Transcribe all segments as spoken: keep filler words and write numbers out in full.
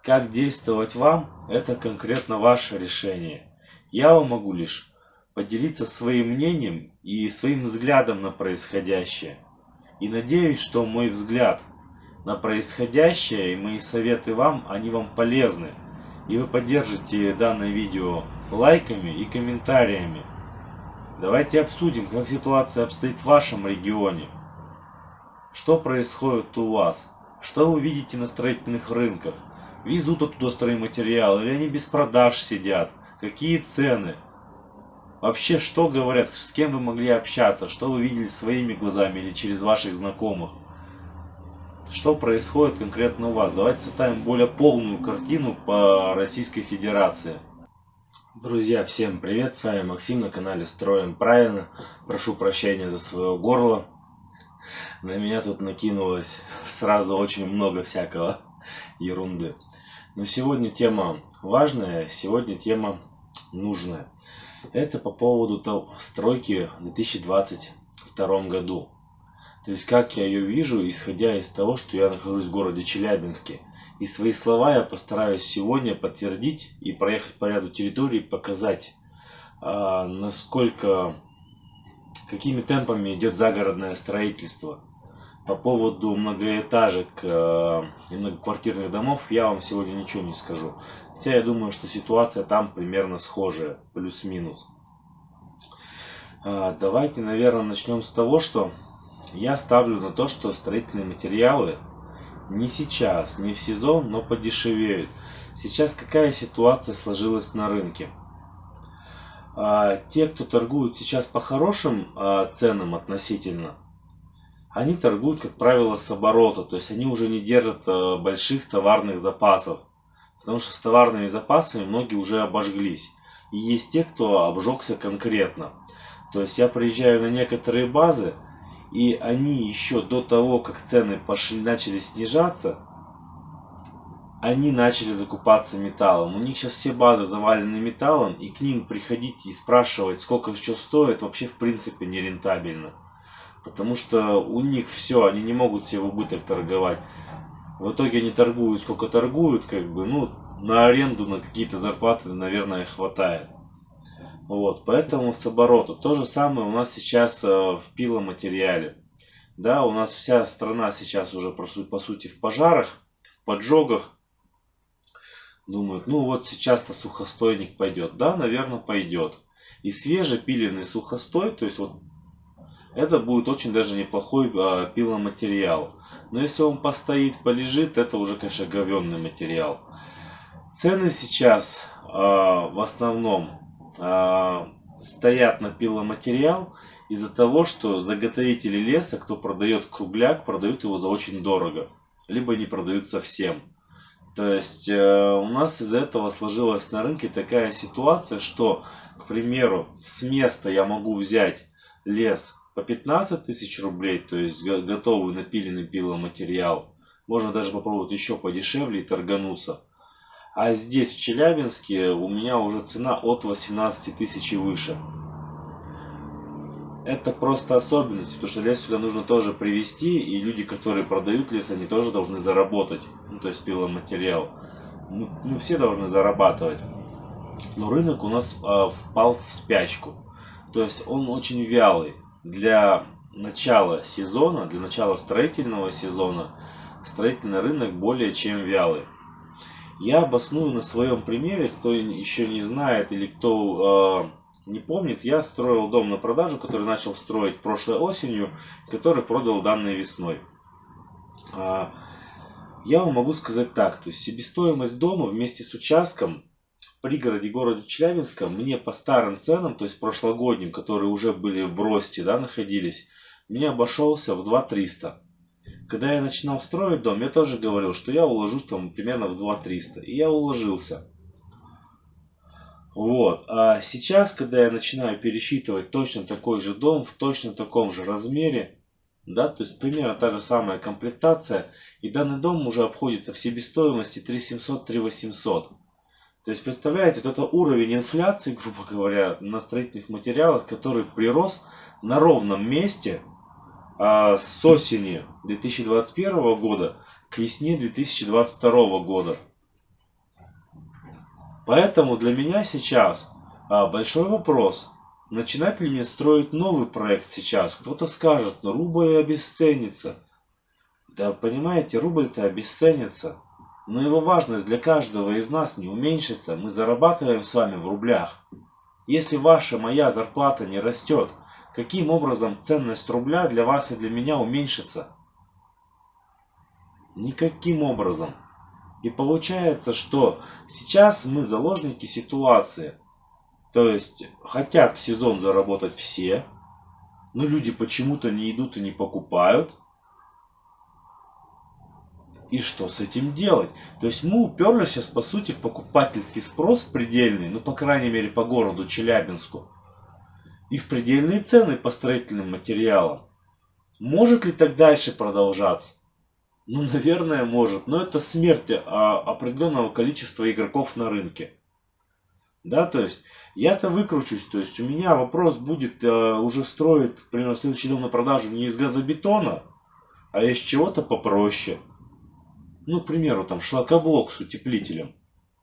Как действовать вам, это конкретно ваше решение. Я вам могу лишь поделиться своим мнением и своим взглядом на происходящее. И надеюсь, что мой взгляд на происходящее и мои советы вам, они вам полезны. И вы поддержите данное видео лайками и комментариями. Давайте обсудим, как ситуация обстоит в вашем регионе. Что происходит у вас? Что вы видите на строительных рынках? Везут оттуда стройматериалы или они без продаж сидят? Какие цены? Вообще, что говорят? С кем вы могли общаться? Что вы видели своими глазами или через ваших знакомых? Что происходит конкретно у вас? Давайте составим более полную картину по Российской Федерации. Друзья, всем привет! С вами Максим на канале Строим Правильно. Прошу прощения за свое горло. На меня тут накинулось сразу очень много всякого ерунды. Но сегодня тема важная, сегодня тема нужная. Это по поводу стройки в две тысячи двадцать втором году. То есть как я ее вижу, исходя из того, что я нахожусь в городе Челябинске. И свои слова я постараюсь сегодня подтвердить и проехать по ряду территорий, показать, а, насколько, какими темпами идет загородное строительство. По поводу многоэтажек э, и многоквартирных домов я вам сегодня ничего не скажу. Хотя я думаю, что ситуация там примерно схожая, плюс-минус. Э, давайте, наверное, начнем с того, что я ставлю на то, что строительные материалы не сейчас, не в сезон, но подешевеют. Сейчас какая ситуация сложилась на рынке? Э, те, кто торгуют сейчас по хорошим э, ценам относительно, они торгуют, как правило, с оборота, то есть они уже не держат э, больших товарных запасов, потому что с товарными запасами многие уже обожглись. И есть те, кто обжегся конкретно. То есть я приезжаю на некоторые базы, и они еще до того, как цены пошли, начали снижаться, они начали закупаться металлом. У них сейчас все базы завалены металлом, и к ним приходить и спрашивать, сколько что стоит, вообще в принципе нерентабельно. Потому что у них все, они не могут себе в убыток торговать. В итоге они торгуют, сколько торгуют, как бы, ну, на аренду, на какие-то зарплаты, наверное, хватает. Вот, поэтому с оборота. То же самое у нас сейчас в пиломатериале. Да, у нас вся страна сейчас уже, по сути, в пожарах, в поджогах. Думают, ну вот сейчас-то сухостойник пойдет. Да, наверное, пойдет. И свежепиленный сухостой, то есть вот, это будет очень даже неплохой э, пиломатериал. Но если он постоит, полежит, это уже, конечно, говенный материал. Цены сейчас э, в основном э, стоят на пиломатериал из-за того, что заготовители леса, кто продает кругляк, продают его за очень дорого. Либо не продают совсем. То есть э, у нас из-за этого сложилась на рынке такая ситуация, что, к примеру, с места я могу взять лес по пятнадцать тысяч рублей, то есть готовый напиленный пиломатериал. Можно даже попробовать еще подешевле и торгануться. А здесь в Челябинске у меня уже цена от восемнадцати тысяч и выше. Это просто особенность, потому что лес сюда нужно тоже привезти, и люди, которые продают лес, они тоже должны заработать. Ну, то есть пиломатериал. Ну, ну все должны зарабатывать. Но рынок у нас э, впал в спячку. То есть он очень вялый. Для начала сезона, для начала строительного сезона, строительный рынок более чем вялый. Я обосную на своем примере, кто еще не знает или кто э, не помнит, я строил дом на продажу, который начал строить прошлой осенью, который продал данной весной. Э, я вам могу сказать так, то есть себестоимость дома вместе с участком в пригороде города Челябинска мне по старым ценам, то есть прошлогодним, которые уже были в росте, да, находились, мне обошелся в две тысячи триста. Когда я начинал строить дом, я тоже говорил, что я уложусь там примерно в две тысячи триста. И я уложился. Вот. А сейчас, когда я начинаю пересчитывать точно такой же дом, в точно таком же размере, да, то есть примерно та же самая комплектация, и данный дом уже обходится в себестоимости три семьсот — три восемьсот. То есть, представляете, вот это уровень инфляции, грубо говоря, на строительных материалах, который прирос на ровном месте а, с осени две тысячи двадцать первого года к весне две тысячи двадцать второго года. Поэтому для меня сейчас а, большой вопрос, начинать ли мне строить новый проект сейчас. Кто-то скажет, ну рубль обесценится. Да понимаете, рубль-то обесценится. Но его важность для каждого из нас не уменьшится. Мы зарабатываем с вами в рублях. Если ваша, моя зарплата не растет, каким образом ценность рубля для вас и для меня уменьшится? Никаким образом. И получается, что сейчас мы заложники ситуации. То есть хотят в сезон заработать все, но люди почему-то не идут и не покупают. И что с этим делать? То есть мы уперлись сейчас по сути в покупательский спрос предельный, ну по крайней мере по городу Челябинску. И в предельные цены по строительным материалам. Может ли так дальше продолжаться? Ну, наверное, может. Но это смерть а, определенного количества игроков на рынке. Да, то есть я-то выкручусь. То есть у меня вопрос будет а, уже строить, например, следующий дом на продажу не из газобетона, а из чего-то попроще. Ну, к примеру, там шлакоблок с утеплителем.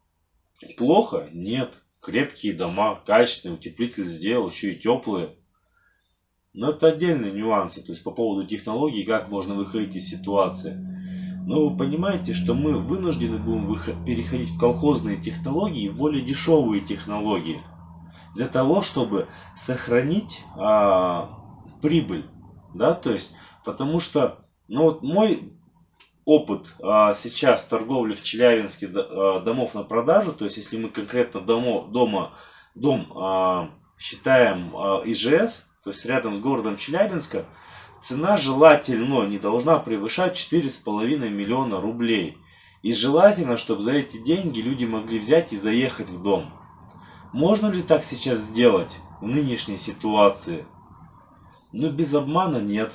Плохо? Нет. Крепкие дома, качественный утеплитель сделал, еще и теплые. Но это отдельные нюансы, то есть по поводу технологий, как можно выходить из ситуации. Но вы понимаете, что мы вынуждены будем переходить в колхозные технологии, в более дешевые технологии. Для того, чтобы сохранить а, прибыль. Да, то есть, потому что, ну вот мой опыт а, сейчас торговли в Челябинске а, домов на продажу, то есть если мы конкретно домо, дома, дом а, считаем а, ИЖС, то есть рядом с городом Челябинска, цена желательно не должна превышать четыре с половиной миллиона рублей. И желательно, чтобы за эти деньги люди могли взять и заехать в дом. Можно ли так сейчас сделать в нынешней ситуации? Ну, без обмана нет.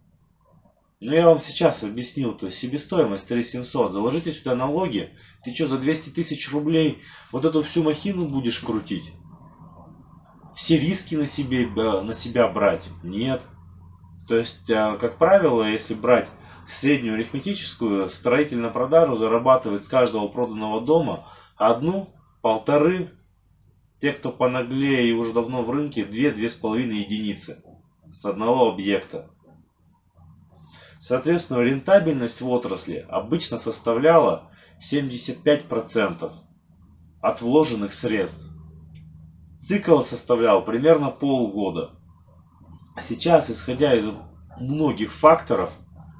Ну, я вам сейчас объяснил, то есть себестоимость три тысячи семьсот. Заложите сюда налоги. Ты что, за двести тысяч рублей вот эту всю махину будешь крутить? Все риски на, себе, на себя брать? Нет. То есть, как правило, если брать среднюю арифметическую, строитель на продажу зарабатывает с каждого проданного дома одну, полторы, те, кто понаглее и уже давно в рынке, две-две с половиной единицы с одного объекта. Соответственно, рентабельность в отрасли обычно составляла семьдесят пять процентов от вложенных средств. Цикл составлял примерно полгода. Сейчас, исходя из многих факторов,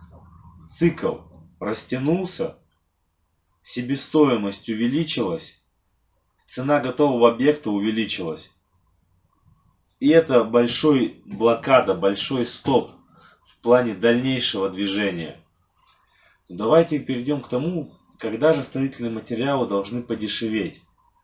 цикл растянулся, себестоимость увеличилась, цена готового объекта увеличилась. И это большой блокада, большой стоп в плане дальнейшего движения. Давайте перейдем к тому, когда же строительные материалы должны подешеветь.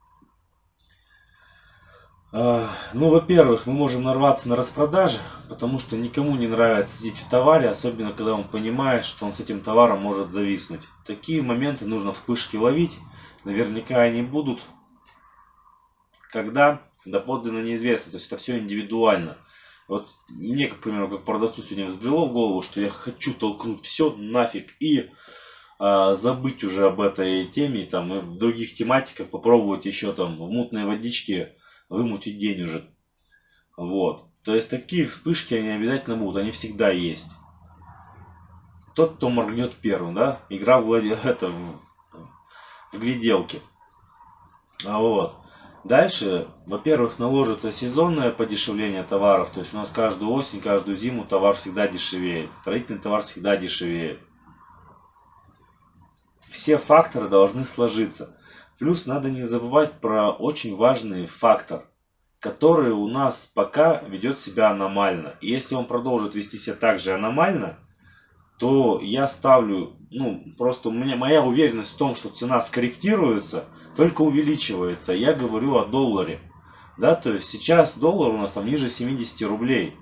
Ну, во-первых, мы можем нарваться на распродажи, потому что никому не нравится сидеть в товаре, особенно когда он понимает, что он с этим товаром может зависнуть. Такие моменты нужно вспышки ловить, наверняка они будут. Когда? Доподлинно неизвестно, то есть это все индивидуально. Вот мне, к примеру, как продавцу сегодня взбрело в голову, что я хочу толкнуть все нафиг и а, забыть уже об этой теме, там, и в других тематиках попробовать еще там в мутной водичке вымутить денежек. Вот. То есть такие вспышки, они обязательно будут, они всегда есть. Тот, кто моргнет первым, да? Игра в, это, в, в гляделки. А вот. Дальше, во-первых, наложится сезонное подешевление товаров. То есть у нас каждую осень, каждую зиму товар всегда дешевеет. Строительный товар всегда дешевеет. Все факторы должны сложиться. Плюс надо не забывать про очень важный фактор, который у нас пока ведет себя аномально. И если он продолжит вести себя так же аномально, то я ставлю, ну, просто у меня моя уверенность в том, что цена скорректируется, только увеличивается. Я говорю о долларе. Да, то есть сейчас доллар у нас там ниже семидесяти рублей.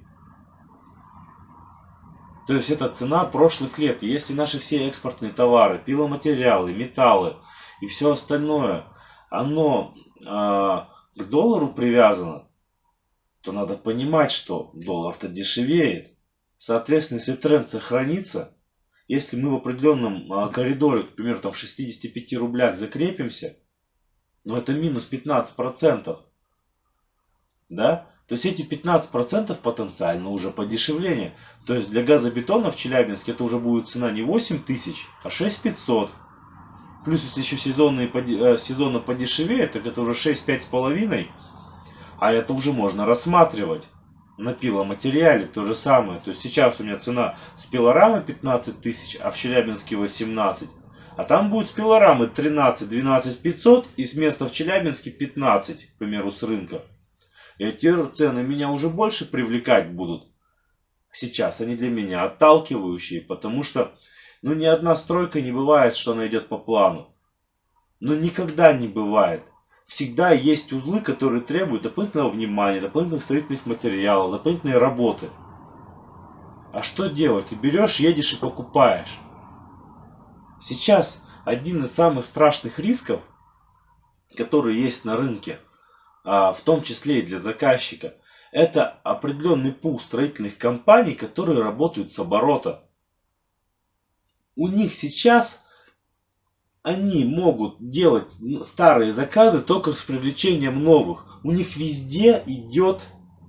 То есть это цена прошлых лет. И если наши все экспортные товары, пиломатериалы, металлы и все остальное, оно э, к доллару привязано, то надо понимать, что доллар-то дешевеет. Соответственно, если тренд сохранится, если мы в определенном э, коридоре, к примеру, там в шестидесяти пяти рублях закрепимся, Но это минус пятнадцать процентов. Да? То есть эти пятнадцать процентов потенциально уже подешевление. То есть для газобетона в Челябинске это уже будет цена не восемь тысяч, а шесть пятьсот. Плюс если еще сезонные, сезонно подешевеет, так это уже шесть пять с половиной. А это уже можно рассматривать. На пиломатериале то же самое. То есть сейчас у меня цена с пилорамы пятнадцать тысяч, а в Челябинске восемнадцать. А там будет с пилорамы тринадцать двенадцать пятьсот и с места в Челябинске пятнадцать, к примеру, с рынка. И эти цены меня уже больше привлекать будут. Сейчас они для меня отталкивающие, потому что ну, ни одна стройка не бывает, что она идет по плану. Но никогда не бывает. Всегда есть узлы, которые требуют дополнительного внимания, дополнительных строительных материалов, дополнительной работы. А что делать? Ты берешь, едешь и покупаешь. Сейчас один из самых страшных рисков, которые есть на рынке, в том числе и для заказчика, это определенный пул строительных компаний, которые работают с оборота. У них сейчас они могут делать старые заказы только с привлечением новых. У них везде идет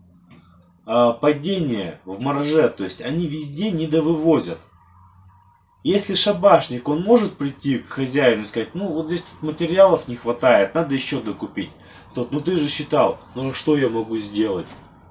падение в марже, то есть они везде недовывозят. Если шабашник, он может прийти к хозяину и сказать, ну вот здесь тут материалов не хватает, надо еще докупить. Тот, ну ты же считал, ну а что я могу сделать?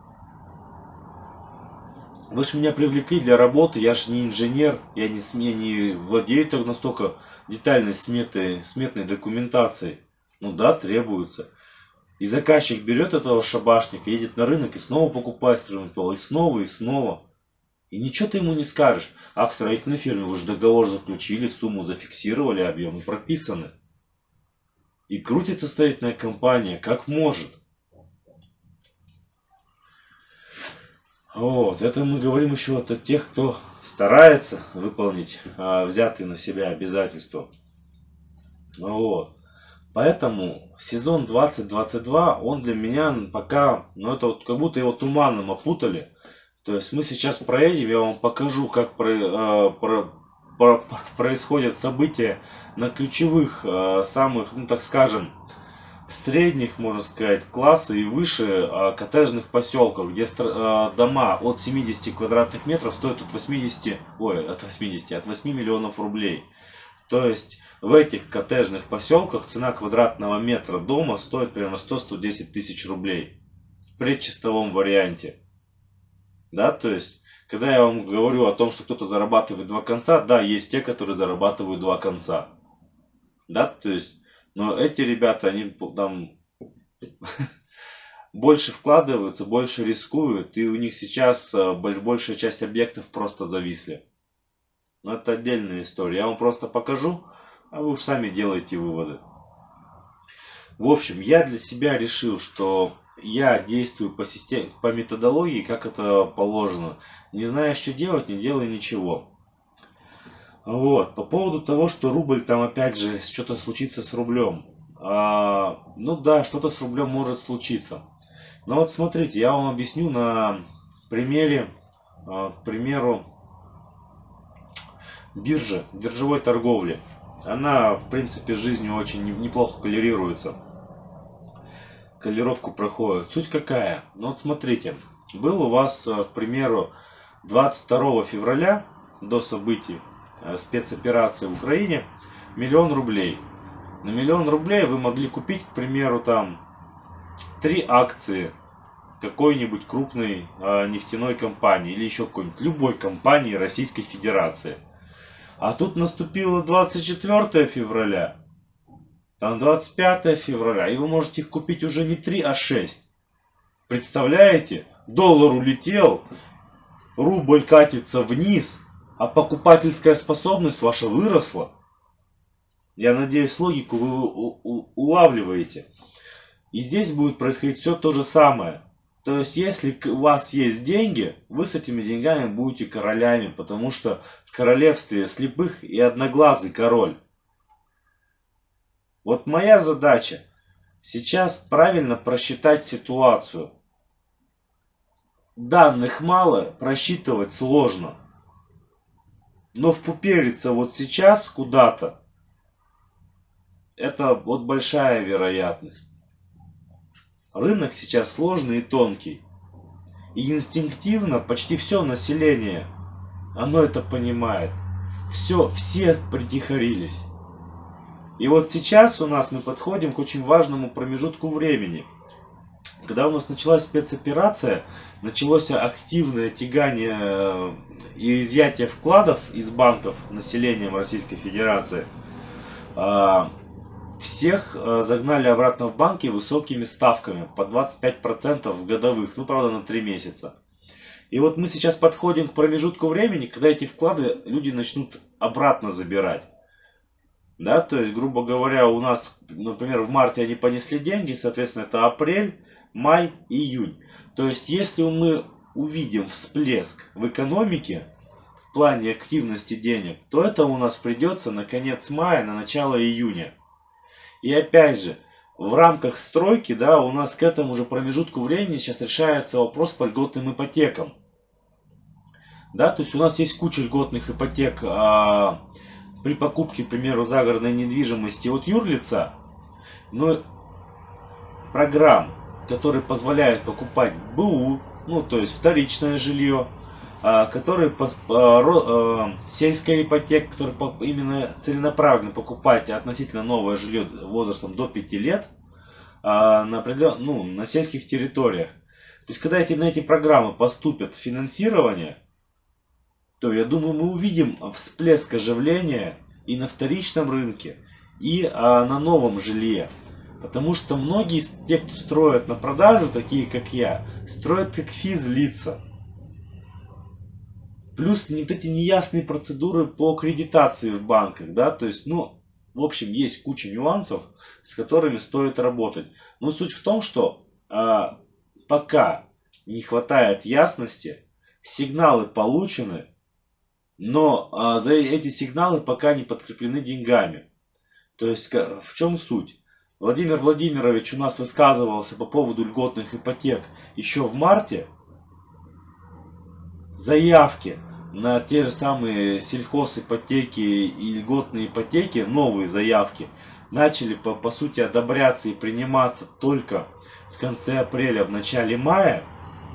Вы же меня привлекли для работы, я же не инженер, я не, я не владею так настолько детальной сметой, сметной документацией. Ну да, требуется. И заказчик берет этого шабашника, едет на рынок и снова покупает строительный материал, и снова, и снова. И ничего ты ему не скажешь. А к строительной фирме вы же договор заключили, сумму зафиксировали, объемы прописаны. И крутится строительная компания как может. Вот, это мы говорим еще о тех, кто старается выполнить а, взятые на себя обязательства. Вот. Поэтому сезон двадцать двадцать два, он для меня пока, ну это вот как будто его туманом опутали. То есть мы сейчас проедем, я вам покажу, как про, а, про, про, происходят события на ключевых, а, самых, ну так скажем, средних, можно сказать, класса и выше а, коттеджных поселков, где а, дома от семидесяти квадратных метров стоят от восьмидесяти, ой, от восьмидесяти, от восьми миллионов рублей. То есть в этих коттеджных поселках цена квадратного метра дома стоит примерно сто — сто десять тысяч рублей в предчистовом варианте. Да, то есть, когда я вам говорю о том, что кто-то зарабатывает два конца, да, есть те, которые зарабатывают два конца. Да, то есть, но эти ребята, они там больше вкладываются, больше рискуют, и у них сейчас большая часть объектов просто зависли. Но это отдельная история. Я вам просто покажу, а вы уж сами делаете выводы. В общем, я для себя решил, что я действую по системе, по методологии, как это положено. Не зная, что делать, не делай ничего. Вот, по поводу того, что рубль там опять же что-то случится с рублем. А, ну да, что-то с рублем может случиться. Но вот смотрите, я вам объясню на примере, а, к примеру, биржи, биржевой торговли. Она, в принципе, жизнью очень неплохо коллерируется. Коллировку проходит. Суть какая? Ну вот смотрите, был у вас, к примеру, двадцать второго февраля до событий спецоперации в Украине миллион рублей. На миллион рублей вы могли купить, к примеру, там три акции какой-нибудь крупной э, нефтяной компании или еще какой-нибудь любой компании Российской Федерации. А тут наступило двадцать четвёртое февраля, там двадцать пятое февраля, и вы можете их купить уже не три, а шесть. Представляете? Доллар улетел, рубль катится вниз, а покупательская способность ваша выросла. Я надеюсь, логику вы улавливаете. И здесь будет происходить все то же самое. То есть, если у вас есть деньги, вы с этими деньгами будете королями, потому что в королевстве слепых и одноглазый король. Вот моя задача сейчас правильно просчитать ситуацию. Данных мало, просчитывать сложно. Но впупериться вот сейчас куда-то это вот большая вероятность. Рынок сейчас сложный и тонкий. И инстинктивно почти все население, оно это понимает. Все, все притихарились. И вот сейчас у нас мы подходим к очень важному промежутку времени. Когда у нас началась спецоперация, началось активное тягание и изъятие вкладов из банков населением Российской Федерации, всех загнали обратно в банки высокими ставками по двадцать пять процентов годовых, ну правда на три месяца. И вот мы сейчас подходим к промежутку времени, когда эти вклады люди начнут обратно забирать. Да, то есть, грубо говоря, у нас, например, в марте они понесли деньги, соответственно, это апрель, май, июнь. То есть, если мы увидим всплеск в экономике в плане активности денег, то это у нас придется на конец мая, на начало июня. И опять же, в рамках стройки, да, у нас к этому же промежутку времени сейчас решается вопрос по льготным ипотекам. Да, то есть у нас есть куча льготных ипотек а, при покупке, к примеру, загородной недвижимости от юрлица, но программ, которые позволяют покупать БУ, ну то есть вторичное жилье, а, которые а, а, сельская ипотека, которая именно целенаправленно покупать относительно новое жилье возрастом до пяти лет а, на, ну, на сельских территориях. То есть когда эти, на эти программы поступят финансирование, то я думаю, мы увидим всплеск оживления и на вторичном рынке, и а, на новом жилье. Потому что многие из тех, кто строят на продажу, такие как я, строят как физлица. Плюс вот эти неясные процедуры по аккредитации в банках, да, то есть, ну, в общем, есть куча нюансов, с которыми стоит работать. Но суть в том, что а, пока не хватает ясности, сигналы получены, но а, за эти сигналы пока не подкреплены деньгами. То есть в чем суть? Владимир Владимирович у нас высказывался по поводу льготных ипотек еще в марте. Заявки на те же самые сельхозипотеки и льготные ипотеки, новые заявки, начали по, по сути одобряться и приниматься только в конце апреля, в начале мая.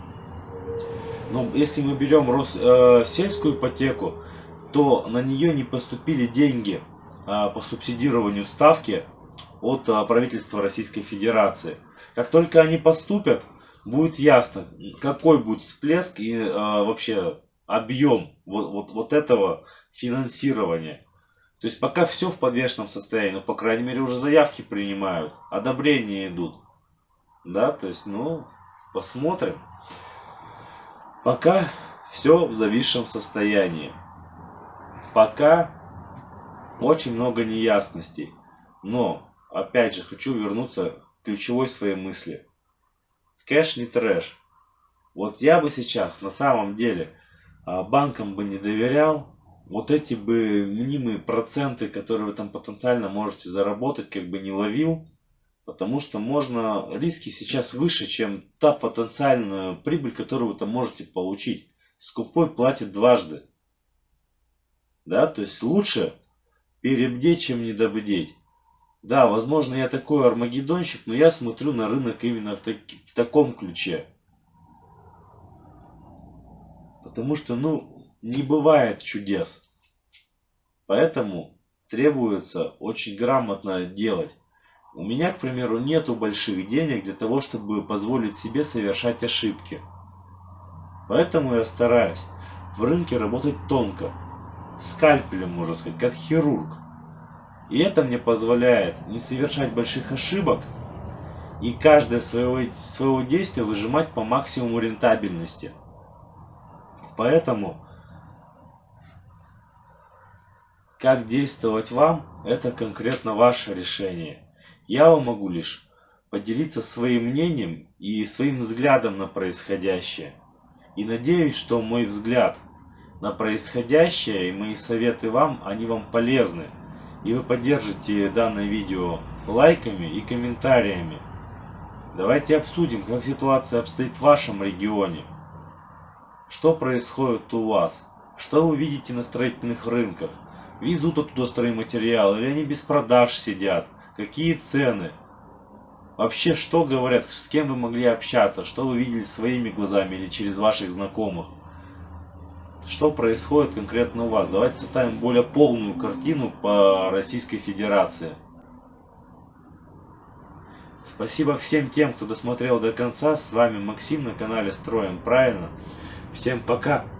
Но если мы берем Рос, э, сельскую ипотеку, то на нее не поступили деньги э, по субсидированию ставки от э, правительства Российской Федерации. Как только они поступят, будет ясно, какой будет всплеск и э, вообще объем вот, вот, вот этого финансирования. То есть пока все в подвешенном состоянии, но по крайней мере уже заявки принимают, одобрения идут. Да, то есть, ну, посмотрим. Пока все в зависшем состоянии. Пока очень много неясностей. Но, опять же, хочу вернуться к ключевой своей мысли. Кэш не трэш. Вот я бы сейчас на самом деле банкам бы не доверял. Вот эти бы мнимые проценты, которые вы там потенциально можете заработать, как бы не ловил. Потому что можно, риски сейчас выше, чем та потенциальная прибыль, которую вы там можете получить. Скупой платит дважды. Да, то есть лучше перебдеть, чем недобдеть. Да, возможно, я такой армагеддонщик, но я смотрю на рынок именно в, таки, в таком ключе. Потому что, ну, не бывает чудес. Поэтому требуется очень грамотно делать. У меня, к примеру, нету больших денег для того, чтобы позволить себе совершать ошибки. Поэтому я стараюсь в рынке работать тонко, скальпелем, можно сказать, как хирург. И это мне позволяет не совершать больших ошибок и каждое своего, своего действия выжимать по максимуму рентабельности. Поэтому, как действовать вам, это конкретно ваше решение. Я вам могу лишь поделиться своим мнением и своим взглядом на происходящее. И надеюсь, что мой взгляд на происходящее и мои советы вам, они вам полезны. И вы поддержите данное видео лайками и комментариями. Давайте обсудим, как ситуация обстоит в вашем регионе. Что происходит у вас? Что вы видите на строительных рынках? Везут оттуда стройматериалы или они без продаж сидят? какие цены, вообще что говорят, с кем вы могли общаться, что вы видели своими глазами или через ваших знакомых. Что происходит конкретно у вас? Давайте составим более полную картину по Российской Федерации. Спасибо всем тем, кто досмотрел до конца. С вами Максим на канале Строим Правильно. Всем пока!